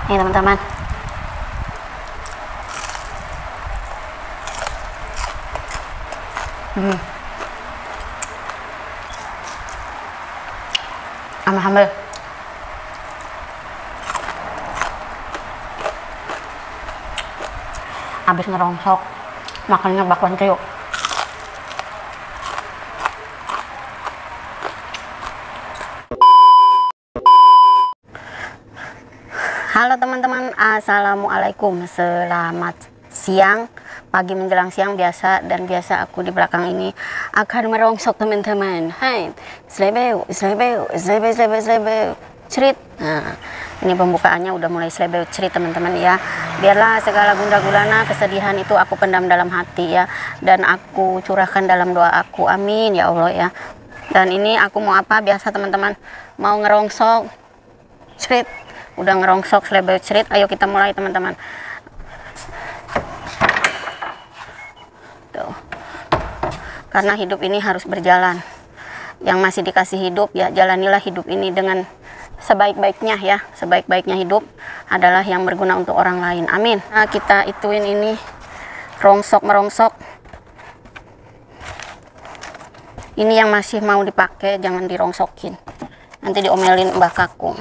Nih teman-teman. Ambil. Habis ngerongsok, makannya bakwan kriuk. Halo teman-teman, assalamualaikum. Selamat siang, pagi menjelang siang biasa, dan biasa aku di belakang ini akan merongsok teman-teman. Hai, slebeu, cerit. Nah, ini pembukaannya udah mulai slebeu cerit teman-teman ya. Biarlah segala gundah gulana kesedihan itu aku pendam dalam hati ya, dan aku curahkan dalam doa aku. Amin ya Allah ya. Dan ini aku mau apa biasa teman-teman, mau ngerongsok cerit. Udah ngerongsok slebeu cerit, ayo kita mulai teman-teman. Tuh. Karena hidup ini harus berjalan. Yang masih dikasih hidup ya, jalanilah hidup ini dengan sebaik-baiknya ya. Sebaik-baiknya hidup adalah yang berguna untuk orang lain. Amin. Nah, kita ituin ini rongsok merongsok. Ini yang masih mau dipakai jangan dirongsokin. Nanti diomelin Mbak Kakung.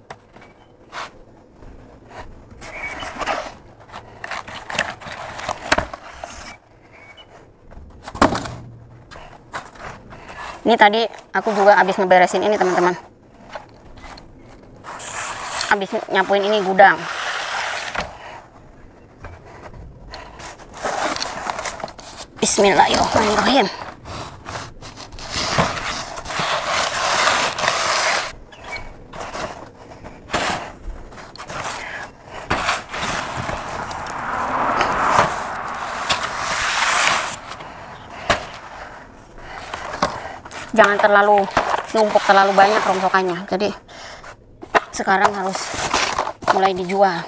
Ini tadi aku juga habis ngeberesin ini teman-teman. Habis nyapuin ini gudang. Bismillahirrahmanirrahim. Jangan terlalu numpuk terlalu banyak rongsokannya, jadi sekarang harus mulai dijual.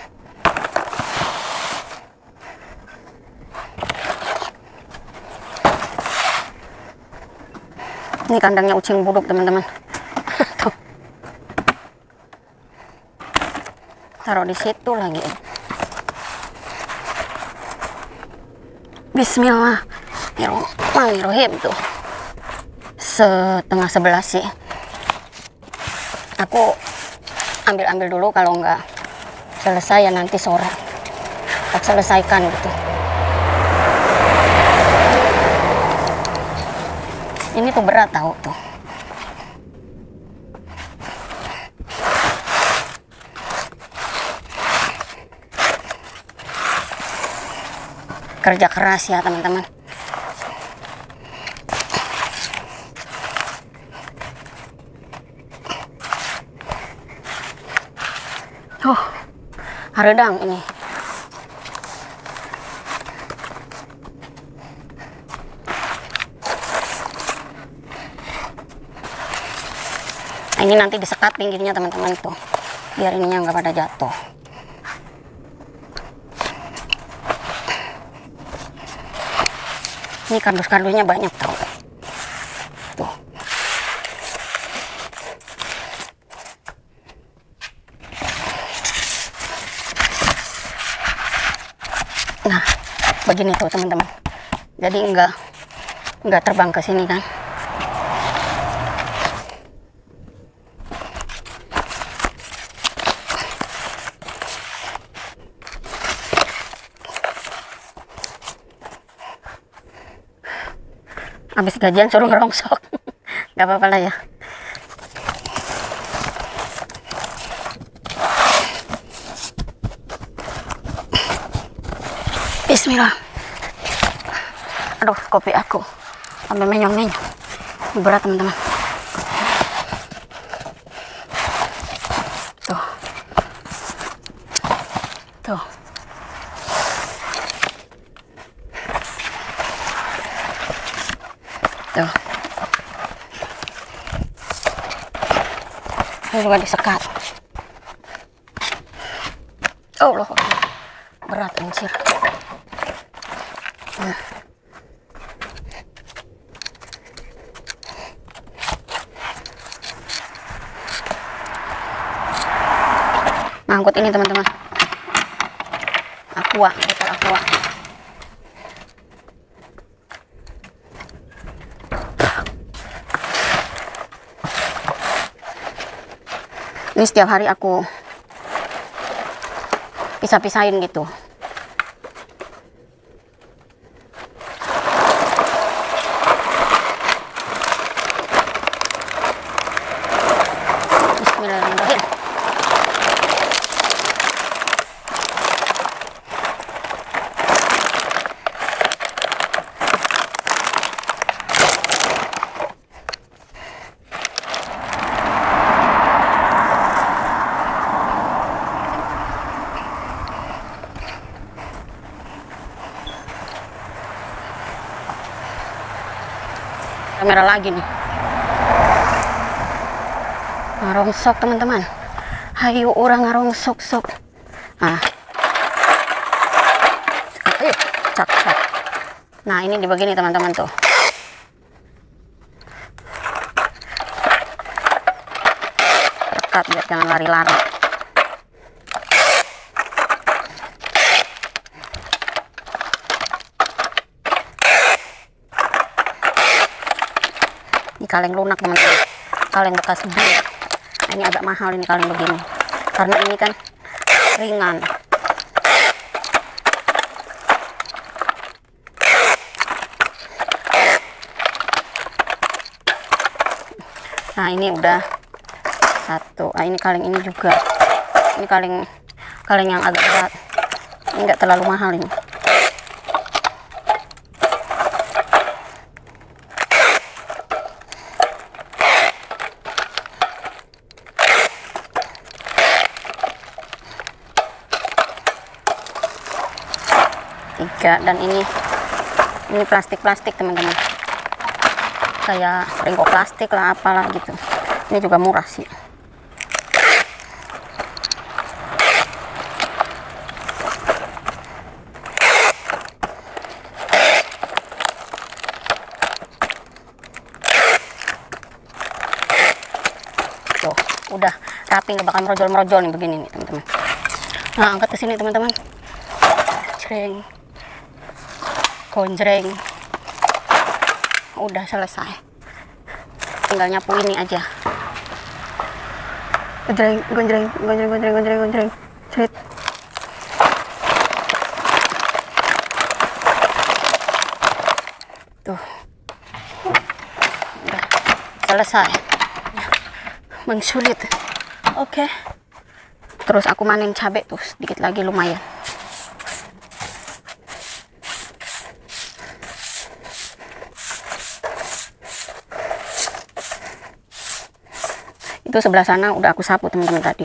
Ini kandangnya ucing buduk teman-teman. Tuh, taruh di situ lagi. Bismillahirrahmanirrahim. Tuh setengah 11 sih. Aku ambil dulu, kalau nggak selesai ya nanti sore tak selesaikan gitu. Ini tuh berat tahu tuh. Kerja keras ya teman-teman. Haredang ini. Nah, ini nanti disekat pinggirnya teman-teman tuh, biar ininya nggak pada jatuh. Ini kardus-kardusnya banyak tau. Tuh. Nah, begini tuh teman-teman. Jadi nggak terbang ke sini kan. Habis gajian suruh ngerongsok. Nggak apa-apa lah ya. Bismillah. Aduh, kopi aku sampai menyong-menyong. Berat teman-teman. Tuh. Tuh. Tuh. Ini juga disekat. Oh loh, berat anjir. ngangkut ini teman-teman, aqua, botol aqua. Ini setiap hari aku pisah-pisahin gitu. Bismillahirrahmanirrahim. Kamera lagi nih. Ngarongsok teman-teman. Hayu orang ngarongsok sok. Nah. Ayo, cak. Nah, ini di begini teman-teman tuh. Rekat biar jangan lari-lari. Ini kaleng lunak teman-teman, kaleng bekas beli. Nah, ini agak mahal ini kaleng begini karena ini kan ringan. Nah, ini udah satu. Nah, ini kaleng ini juga, ini kaleng yang agak berat, ini enggak terlalu mahal ini. Tiga, dan ini plastik teman-teman, kayak ringko plastik lah apalah gitu. Ini juga murah sih. Tuh udah rapi, nggak bakal merojol nih begini nih teman-teman. Nah, angkat ke sini teman-teman. Jreng, gonjreng, udah selesai, tinggal nyapu ini aja. Gonjreng, cerit. Tuh, udah selesai. Mensulit. Oke. Terus aku manen cabai tuh sedikit lagi, lumayan. Itu sebelah sana udah aku sapu teman-teman tadi.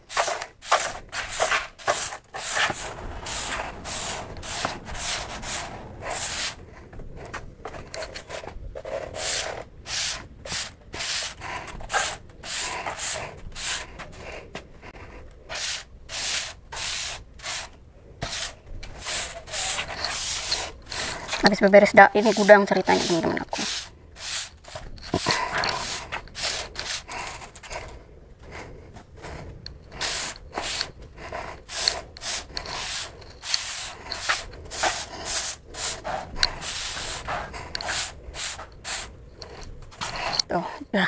Habis beberes ini gudang ceritanya teman-teman aku. Tuh, udah.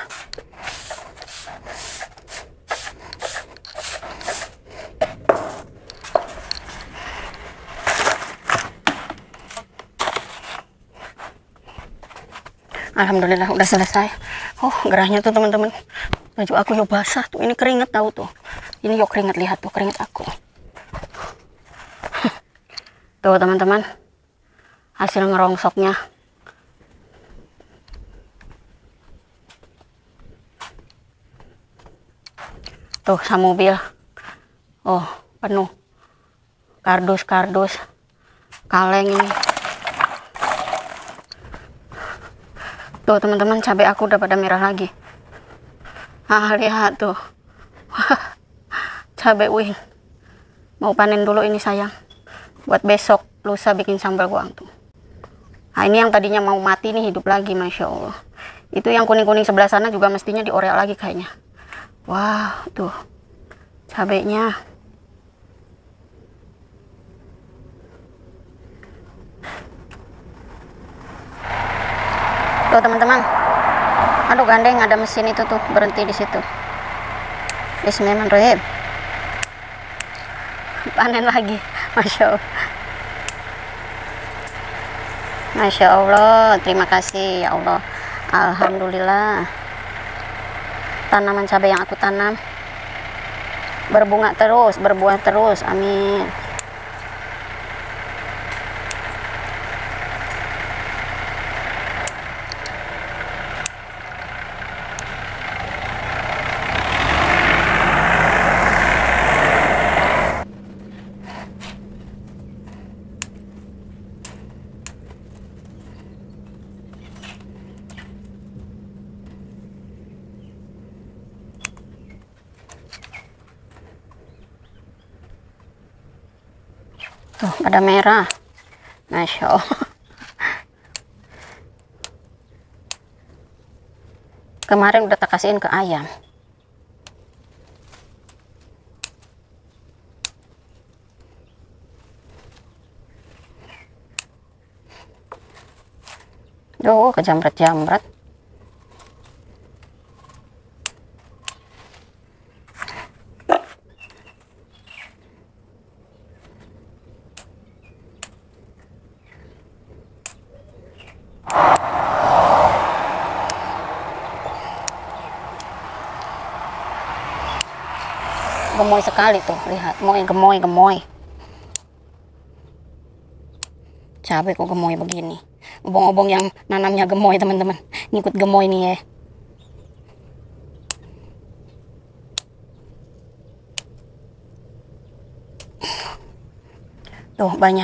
Alhamdulillah udah selesai. Oh, gerahnya tuh teman-teman. Baju aku yuk basah tuh. Ini keringet tahu tuh. Ini yuk keringet, lihat tuh keringet aku. Tuh teman-teman. Hasil ngerongsoknya. Tuh mobil. Oh, penuh. Kardus, kaleng ini. Tuh teman-teman, cabai aku udah pada merah lagi. Ah, lihat tuh. Cabai wing. Mau panen dulu ini sayang. Buat besok lusa bikin sambal goang tuh. Nah, ini yang tadinya mau mati nih hidup lagi, Masya Allah. Itu yang kuning-kuning sebelah sana juga mestinya diorek lagi kayaknya. Wah, tuh cabenya. Tuh teman-teman, aduh gandeng, ada mesin itu tuh berhenti di situ. Bismillahirrahmanirrahim. Panen lagi, masya Allah. Masya Allah, terima kasih ya Allah. Alhamdulillah, tanaman cabai yang aku tanam berbunga terus, berbuah terus, amin. Tuh, ada merah. Masya Allah. Kemarin udah tak kasihin ke ayam. Duh, kejamret-jamret. Gemoy sekali tuh, lihat, gemoy. Cabai kok gemoy begini. Obong-obong yang nanamnya gemoy teman-teman, ngikut gemoy nih ya. Tuh banyak.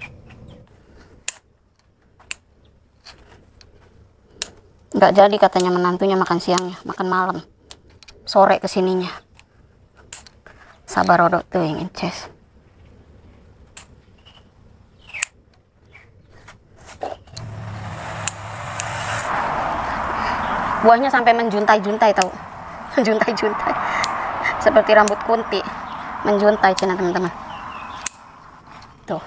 Nggak jadi katanya menantunya makan siangnya, makan malam. Sore kesininya. Sabar rodok tuh yang inces. Buahnya sampai menjuntai-juntai tahu. Menjuntai-juntai. Seperti rambut kunti. Menjuntai cina teman-teman. Tuh.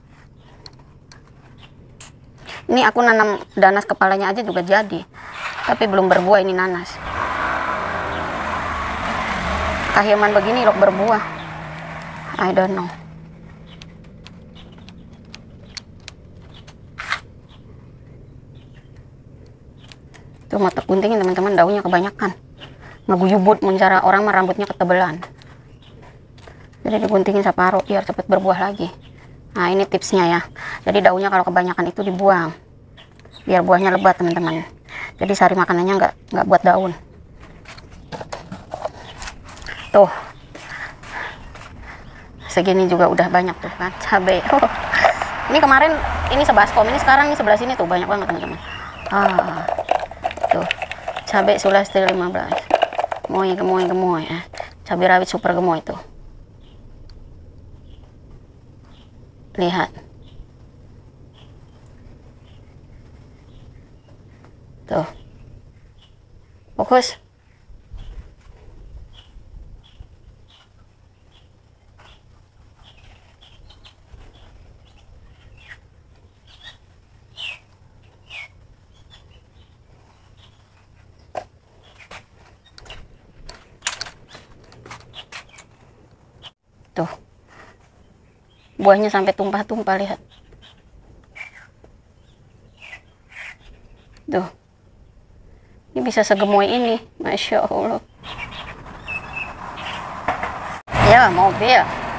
Ini aku nanam nanas kepalanya aja juga jadi. Tapi belum berbuah ini nanas. Kahyaman begini loh berbuah. I don't know. Tuh mata guntingin teman-teman, daunnya kebanyakan. Ngeguyubut mencara orang mah rambutnya ketebelan. Jadi diguntingin separuh biar cepat berbuah lagi. Nah ini tipsnya ya. Jadi daunnya kalau kebanyakan itu dibuang. Biar buahnya lebat teman-teman. Jadi sari makanannya nggak buat daun. Tuh segini juga udah banyak tuh kan cabai. Oh, ini kemarin ini sebaskom, ini sekarang ini sebelah sini tuh banyak banget teman-teman. Tuh cabai Sulastri 15 gemoy ya. Cabai rawit super gemoy tuh, lihat tuh, fokus. Tuh buahnya sampai tumpah-tumpah, lihat tuh, ini bisa segemoy ini, masya Allah ya. Mobil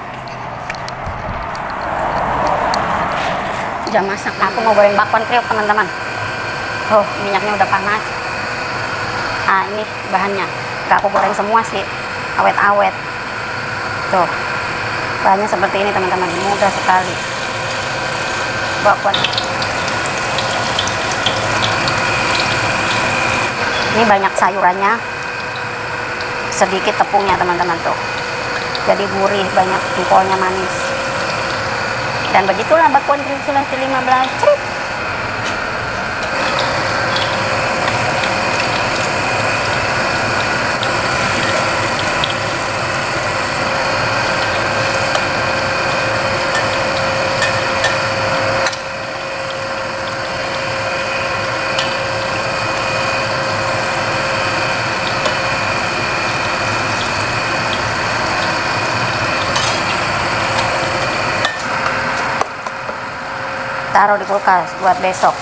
jam masak, aku mau goreng bakwan kriuk teman-teman. Oh minyaknya udah panas. Ini bahannya gak aku goreng semua sih, awet-awet tuh. Bahannya seperti ini teman-teman, mudah sekali. Bakwan ini banyak sayurannya, sedikit tepungnya teman-teman tuh, jadi gurih, banyak empolnya manis. Dan begitulah bakwan kriuk Sulastri 15. Crit. taruh di kulkas buat besok.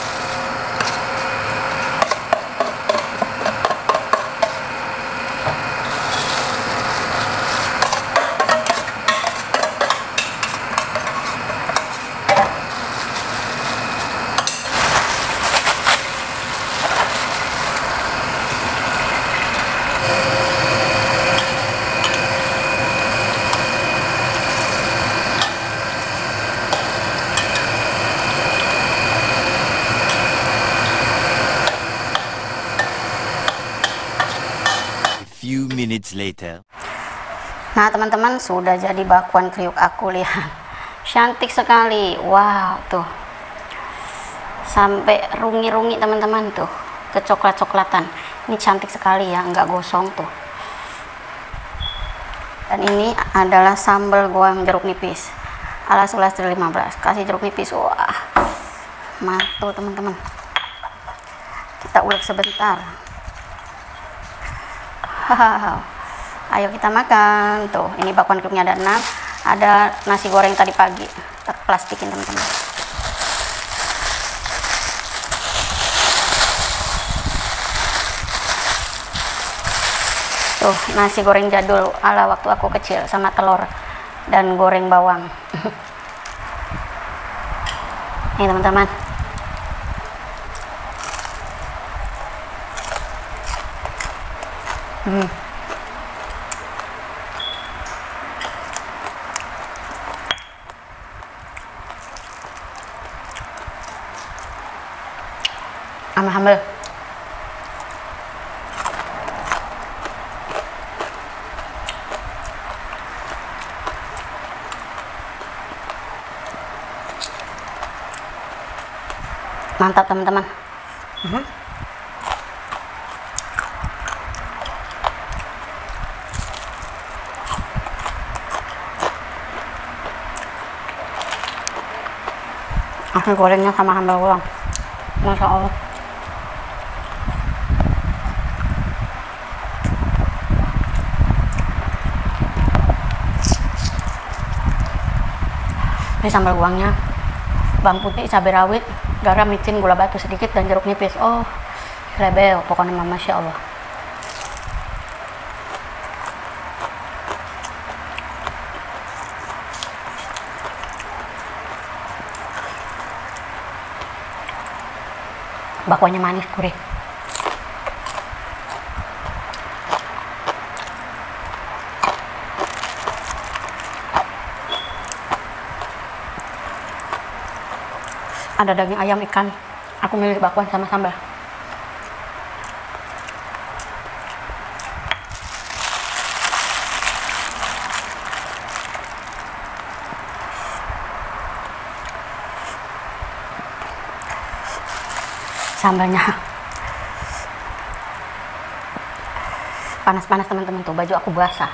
Few minutes later. Nah teman-teman, sudah jadi bakwan kriuk aku, lihat cantik sekali. Wow, tuh sampai rungi-rungi teman-teman, tuh kecoklat-coklatan. Ini cantik sekali ya, nggak gosong tuh. Dan ini adalah sambal goang jeruk nipis ala Sulastri 15. Kasih jeruk nipis, wah mantul teman-teman. Kita ulek sebentar. Ayo kita makan. Tuh, ini bakwan kriuknya ada 6. Ada nasi goreng tadi pagi, tak plastikin teman-teman. Tuh, nasi goreng jadul ala waktu aku kecil, sama telur dan goreng bawang. Nih teman-teman. Ambil. Mantap teman-teman. Nasi gorengnya sama sambal goang, Masya Allah. Ini sambal goangnya bawang putih, cabai rawit, garam, micin, gula batu sedikit, dan jeruk nipis. Oh, lebel pokoknya, Masya Allah. Bakwannya manis, gurih. Ada daging ayam, ikan. Aku milih bakwan sama sambal. Sambalnya panas-panas teman-teman, tuh baju aku basah.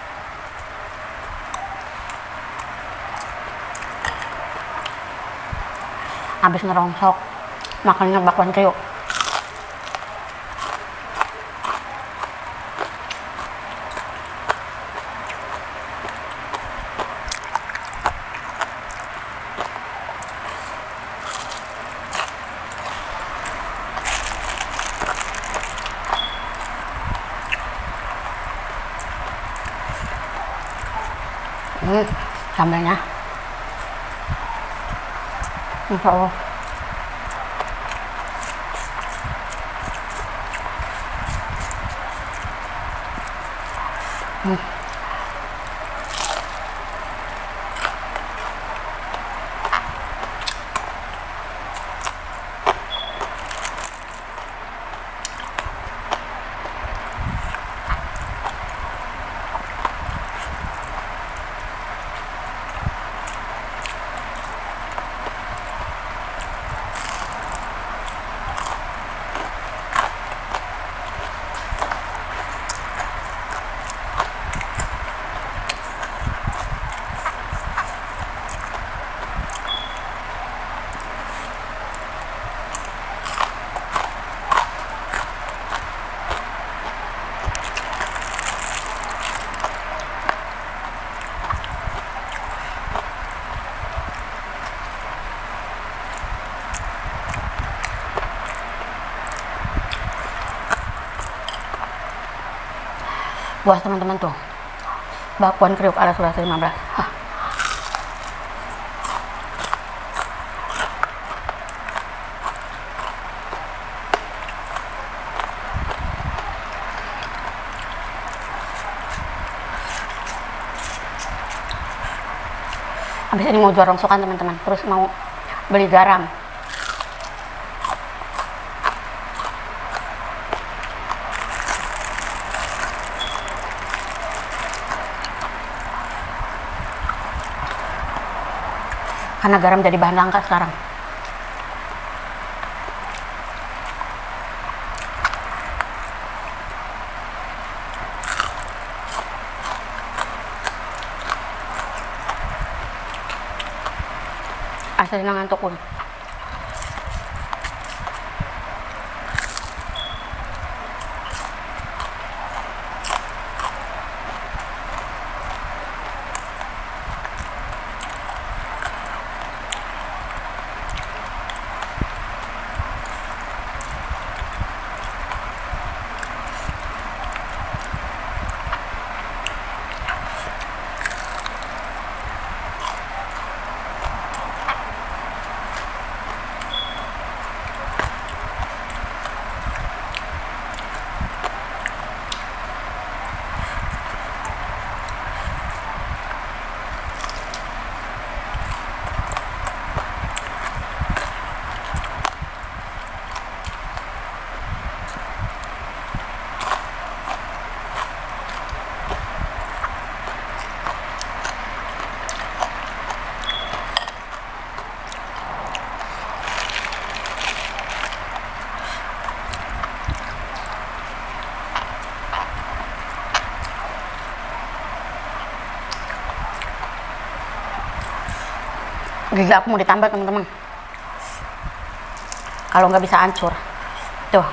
Habis ngerongsok makannya bakwan kriuk. Sambalnya Masya Allah. Puas teman-teman tuh. Bakwan kriuk ala Sulawesi 15. Hah. Habis ini mau jual rongsokan teman-teman, terus mau beli garam. Karena garam jadi bahan langka sekarang. Asal ngantuk pun. Gigi aku mau ditambah teman-teman. Kalau nggak bisa hancur. Tuh.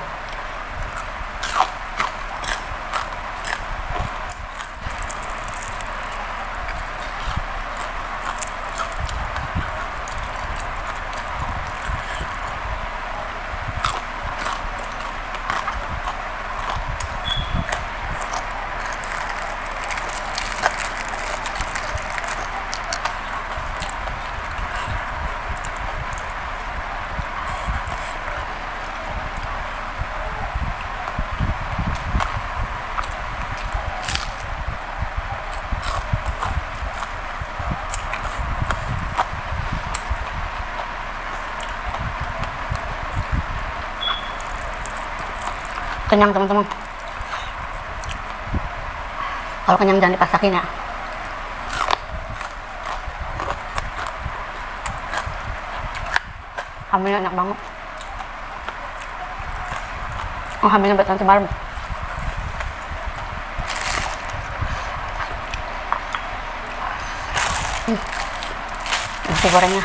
Kenyang teman-teman. Kalau kenyang jangan dipaksain ya. Hamilnya enak banget. Oh, hamilnya buat nanti malam. Nasi gorengnya.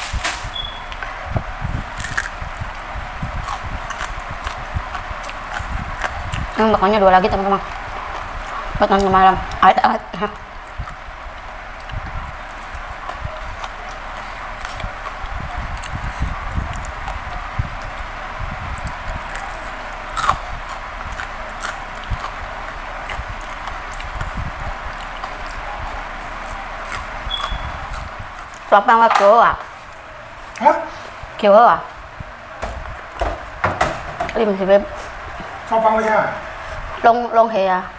Makannya 2 lagi teman-teman buat nanti malam. Awet-awet. Apa nggak keluar? Hah? Keluar. Lim si beb. Sao băng lên Long long hè à?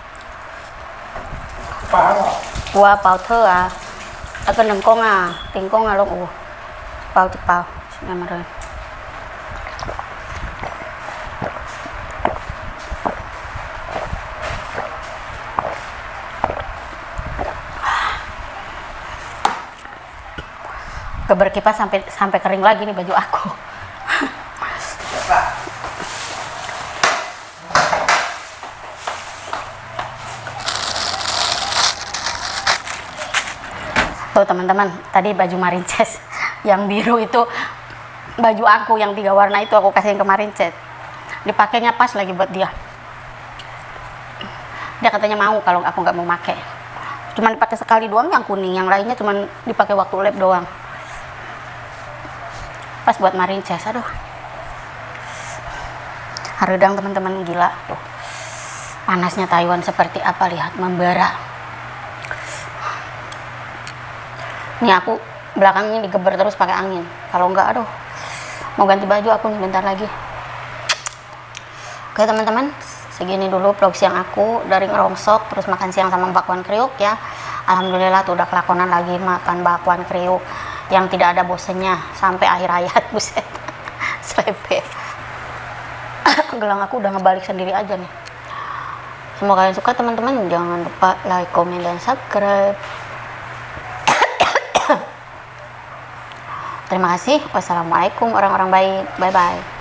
phá rồi. Qua bào thơ à? Akan nengkong à? Tingkong à long u. Bào chụp bào. Nghe mà rồi. Berkipas sampai kering lagi nih baju aku. Tuh teman-teman, tadi baju Marinces yang biru itu baju aku yang 3 warna itu aku kasihin ke Marinces. Dipakainya pas lagi buat dia. Dia katanya mau kalau aku nggak mau pakai. Cuman dipakai sekali doang yang kuning, yang lainnya cuman dipakai waktu lab doang. Pas buat Marinces, aduh. Haredang teman-teman, gila tuh. Panasnya Taiwan seperti apa, lihat, membara. Nih aku belakangnya digeber terus pakai angin. Kalau enggak, aduh, mau ganti baju aku nih bentar lagi. Oke teman-teman, segini dulu vlog siang aku dari ngerongsok terus makan siang sama bakwan kriuk ya. Alhamdulillah tuh udah kelakonan lagi makan bakwan kriuk yang tidak ada bosennya sampai akhir hayat. Buset. Slepe. Gelang aku udah ngebalik sendiri aja nih. Semoga kalian suka teman-teman. Jangan lupa like, komen, dan subscribe. Terima kasih. Wassalamualaikum orang-orang baik. Bye-bye.